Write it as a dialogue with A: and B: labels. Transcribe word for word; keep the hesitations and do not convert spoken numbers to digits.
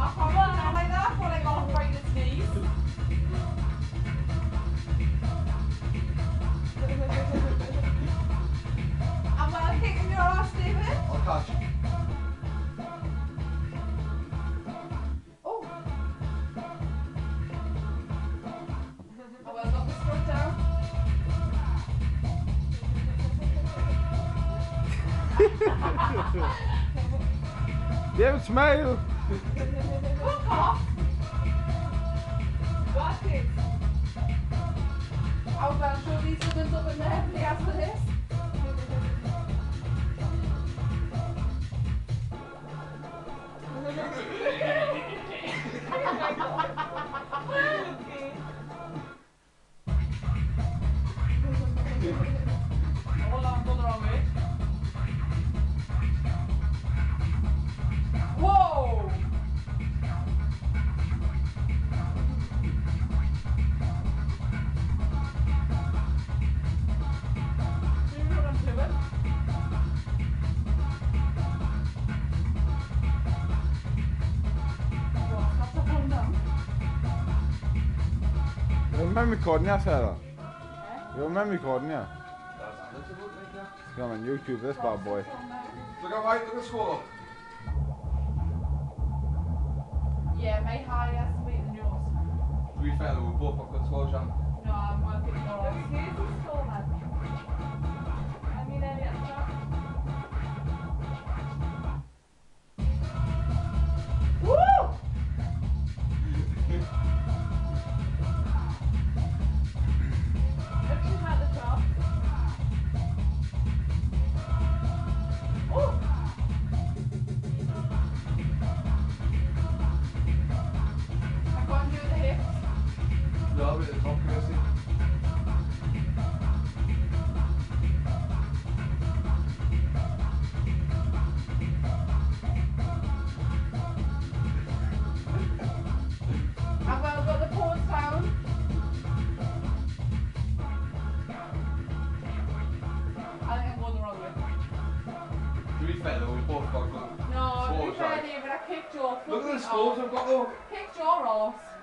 A: come on, I like that when I got right in its knees. I'm well kicking your ass, David.
B: I'll catch.
A: Oh. I well got the scrub down.
C: Don't smile.
A: Fuck off. What is? I'm well sure these women's up in there for the ass for this. Hold on, I'm going the wrong way. Whoa! See what I'm doing? What? That's a phone down.
C: You're med recording, yeah, Sarah.
A: Eh?
C: You're med recording, yeah.
B: That's Alex, it look like that.
C: Come on YouTube, this bad boy.
B: Look at right, look at the score.
A: Yeah, my high estimate than yours.
B: To be fair, though, we both got good scores, Jan.
A: No, I'm working for us. Here's the score then. I mean, any extra? Woo! If she's at the top. Oh! I can't do the hips.
B: Yeah, I'll be at the top, Kirsty.
A: I've well got the pause down. I think I'm going the wrong way.
B: To be fair, though, we both got good
A: No, to be
B: scores,
A: fair,
B: right?
A: David, I kicked your
B: Look at the
A: fucking
B: scores
A: arse.
B: I've got, though.
A: Kicked your arse.